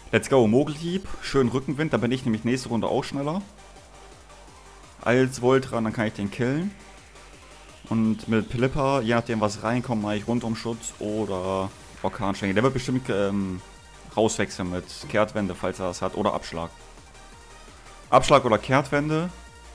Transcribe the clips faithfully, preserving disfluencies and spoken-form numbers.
Let's go, Mogelhieb. Schön Rückenwind, dann bin ich nämlich nächste Runde auch schneller. Als Voltran, dann kann ich den killen. Und mit Pilipper, je nachdem was reinkommt, mache ich Rundumschutz oder Orkanschwinge. Der wird bestimmt ähm, rauswechseln mit Kehrtwende, falls er das hat. Oder Abschlag. Abschlag oder Kehrtwende.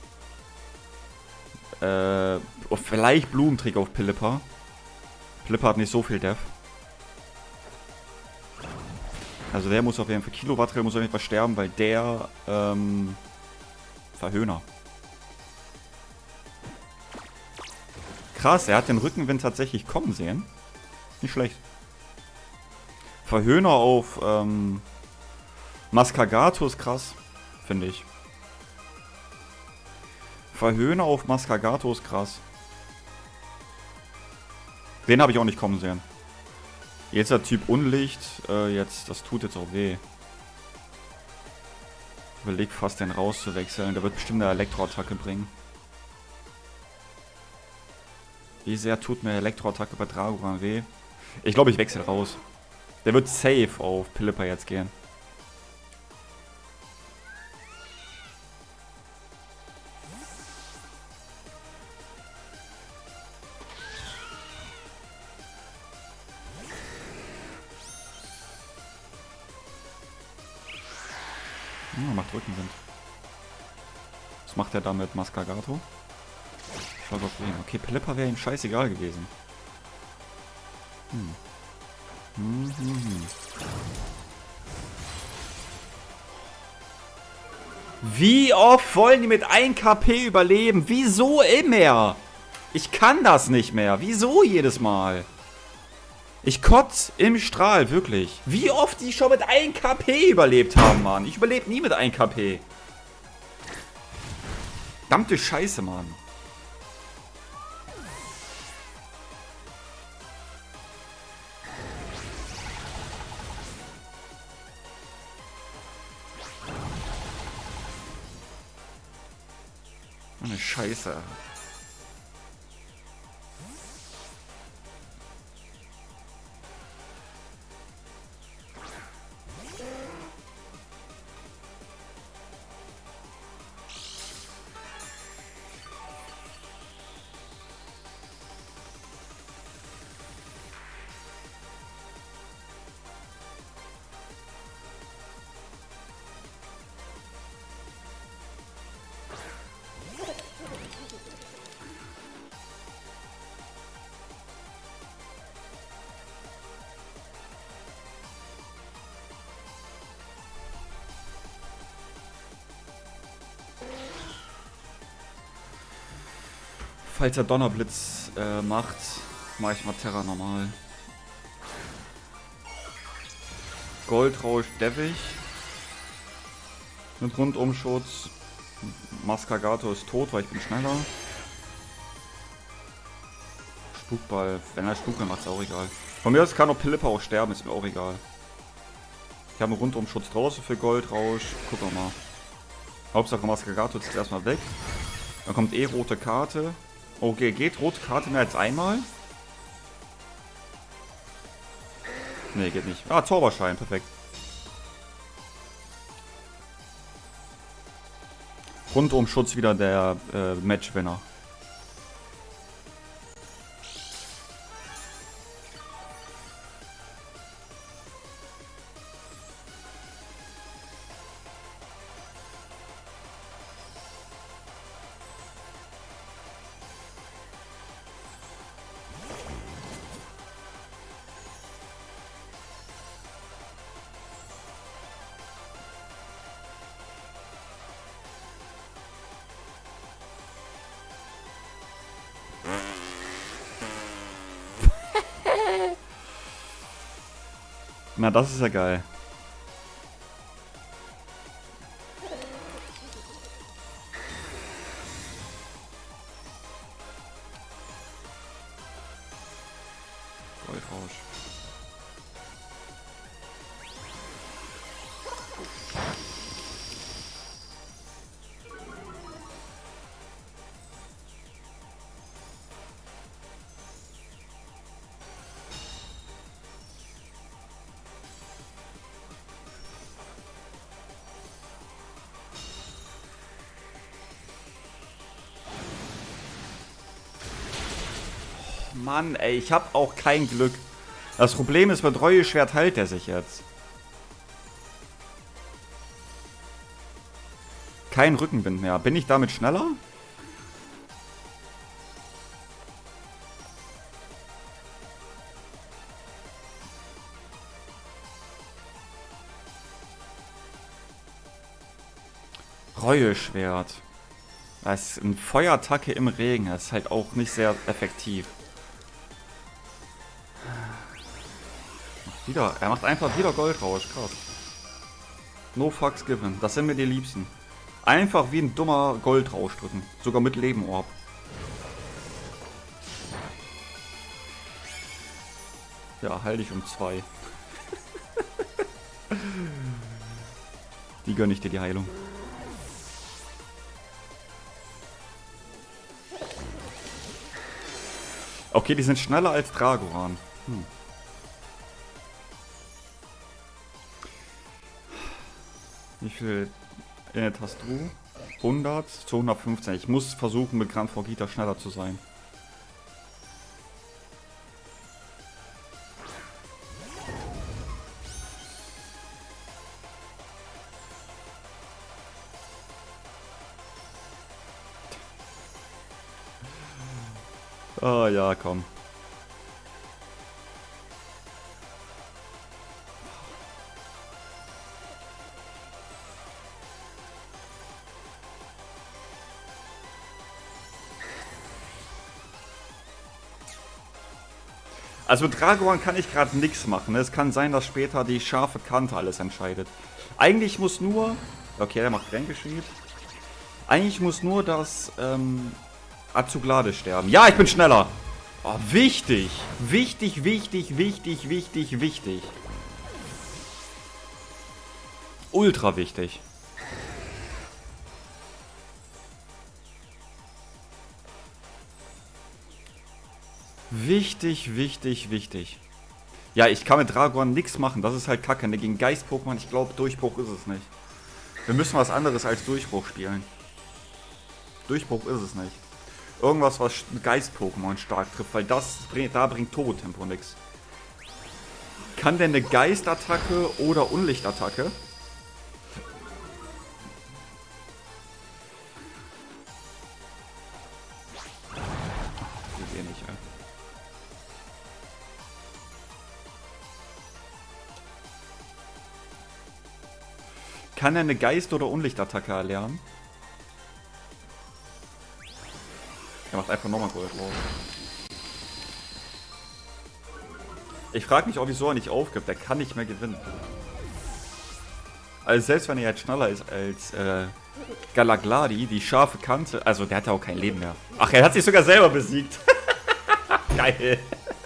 Äh, vielleicht Blumentrick auf Pilipper. Pilipper hat nicht so viel Def. Also der muss auf jeden Fall, Kilowatt muss auf jeden Fall sterben, weil der, ähm, Verhöhner. Krass, er hat den Rückenwind tatsächlich kommen sehen. Nicht schlecht. Verhöhner auf ähm, Mascagato ist krass, finde ich. Verhöhner auf Mascagato ist krass. Den habe ich auch nicht kommen sehen. Jetzt der Typ Unlicht, äh, jetzt, das tut jetzt auch weh. Ich überleg fast den rauszuwechseln, der wird bestimmt eine Elektroattacke bringen. Wie sehr tut mir Elektroattacke bei Dragoran weh? Ich glaube, ich wechsle raus. Der wird safe auf Pilipper jetzt gehen. Hm, macht Rückenwind. Was macht er da mit Mascagato? Schlag auf ihn. Okay, Pilipper wäre ihm scheißegal gewesen. Hm. Hm, hm, hm. Wie oft wollen die mit ein K P überleben? Wieso immer? Ich kann das nicht mehr. Wieso jedes Mal? Ich kotz im Strahl, wirklich. Wie oft die schon mit ein K P überlebt haben, Mann. Ich überlebe nie mit ein K P. Verdammte Scheiße, Mann. Eine Scheiße. Falls er Donnerblitz äh, macht, mache ich mal Terra normal. Goldrausch Devich. Mit Rundumschutz. Mascagato ist tot, weil ich bin schneller. Spukball. Wenn er Spukball macht, ist auch egal. Von mir aus kann auch Pilipper auch sterben, ist mir auch egal. Ich habe einen Rundumschutz draußen für Goldrausch. Gucken wir mal. Hauptsache Mascagato ist jetzt erstmal weg. Dann kommt eh rote Karte. Okay, geht rote Karte mehr als einmal? Ne, geht nicht. Ah, Zauberschein, perfekt. Rundumschutz wieder der äh, Matchwinner. Na, das ist ja geil. Goldrausch. Mann, ey, ich hab auch kein Glück. Das Problem ist, mit Reueschwert heilt er sich jetzt. Kein Rückenwind mehr. Bin ich damit schneller? Reueschwert. Das ist eine Feuerattacke im Regen. Das ist halt auch nicht sehr effektiv. Wieder. Er macht einfach wieder Goldrausch. Krass. No fucks given. Das sind mir die Liebsten. Einfach wie ein dummer Goldrausch drücken. Sogar mit Lebenorb. Ja, heil dich um zwei. Die gönne ich dir die Heilung. Okay, die sind schneller als Dragoran. Hm. Wie viel Init hast du? hundert zu hundertfünfzehn. Ich muss versuchen, mit Gran Forgita schneller zu sein. Ah, ja, komm. Also mit Dragoran kann ich gerade nichts machen. Es kann sein, dass später die scharfe Kante alles entscheidet. Eigentlich muss nur... Okay, der macht Ränkeschmied. Eigentlich muss nur das ähm, Azuglade sterben. Ja, ich bin schneller. Oh, wichtig. Wichtig, wichtig, wichtig, wichtig, wichtig. Ultra wichtig. Wichtig, wichtig, wichtig. Ja, ich kann mit Dragoran nichts machen. Das ist halt kacke. Ne? Gegen Geist-Pokémon, ich glaube, Durchbruch ist es nicht. Wir müssen was anderes als Durchbruch spielen. Durchbruch ist es nicht. Irgendwas, was Geist-Pokémon stark trifft, weil das da bringt Turbo-Tempo nichts. Kann denn eine Geistattacke oder Unlichtattacke? Wie wenig, ey. Kann er eine Geist- oder Unlichtattacke erlernen? Er macht einfach nochmal Gold drauf. Ich frage mich auch, wieso er nicht aufgibt. Der kann nicht mehr gewinnen. Also selbst wenn er jetzt schneller ist als äh, Galagladi, die scharfe Kante... Also der hat ja auch kein Leben mehr. Ach, er hat sich sogar selber besiegt. Geil.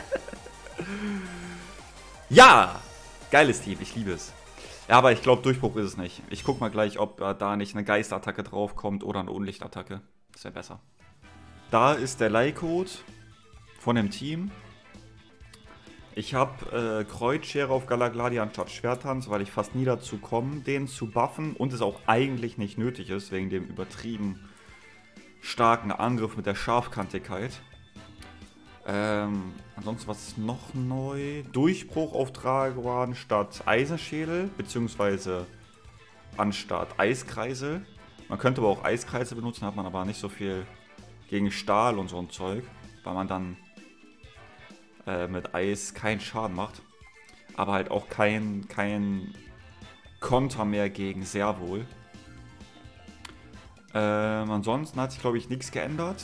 Ja! Geiles Team, ich liebe es. Ja, aber ich glaube, Durchbruch ist es nicht. Ich guck mal gleich, ob äh, da nicht eine Geistattacke draufkommt oder eine Unlichtattacke. Das wäre besser. Da ist der Leihcode von dem Team. Ich habe äh, Kreuzschere auf Galagladi anstatt Schwertanz, weil ich fast nie dazu komme, den zu buffen und es auch eigentlich nicht nötig ist, wegen dem übertrieben starken Angriff mit der Scharfkantigkeit. Ähm, ansonsten was ist noch neu? Durchbruch auf Dragoran statt Eisenschädel, beziehungsweise anstatt Eiskreisel. Man könnte aber auch Eiskreisel benutzen, hat man aber nicht so viel gegen Stahl und so ein Zeug, weil man dann äh, mit Eis keinen Schaden macht. Aber halt auch kein, kein Konter mehr gegen Servol. Ähm, ansonsten hat sich, glaube ich, nichts geändert.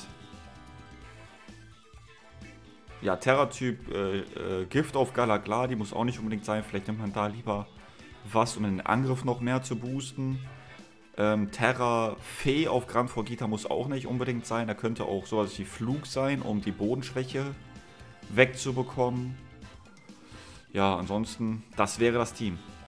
Ja, Terra-Typ äh, äh, Gift auf Galagladi muss auch nicht unbedingt sein. Vielleicht nimmt man da lieber was, um den Angriff noch mehr zu boosten. Ähm, Terra Fee auf Gran Forgita muss auch nicht unbedingt sein. Da könnte auch sowas wie Flug sein, um die Bodenschwäche wegzubekommen. Ja, ansonsten, das wäre das Team.